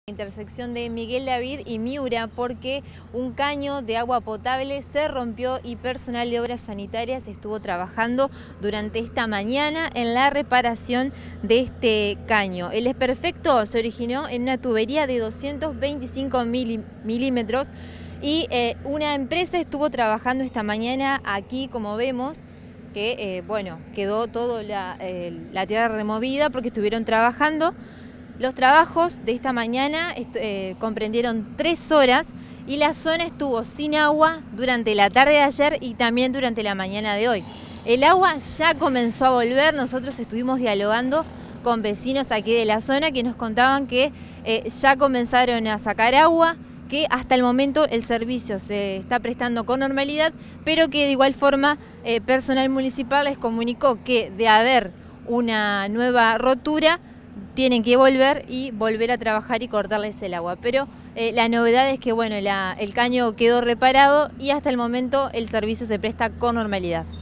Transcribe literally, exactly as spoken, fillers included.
Intersección de Miguel David y Miura, porque un caño de agua potable se rompió y personal de obras sanitarias estuvo trabajando durante esta mañana en la reparación de este caño. El desperfecto se originó en una tubería de doscientos veinticinco milímetros y eh, una empresa estuvo trabajando esta mañana aquí, como vemos, que eh, bueno, quedó toda la, eh, la tierra removida porque estuvieron trabajando. Los trabajos de esta mañana eh, comprendieron tres horas y la zona estuvo sin agua durante la tarde de ayer y también durante la mañana de hoy. El agua ya comenzó a volver, nosotros estuvimos dialogando con vecinos aquí de la zona que nos contaban que eh, ya comenzaron a sacar agua, que hasta el momento el servicio se está prestando con normalidad, pero que de igual forma eh, personal municipal les comunicó que de haber una nueva rotura, tienen que volver y volver a trabajar y cortarles el agua. Pero eh, la novedad es que bueno, la, el caño quedó reparado y hasta el momento el servicio se presta con normalidad.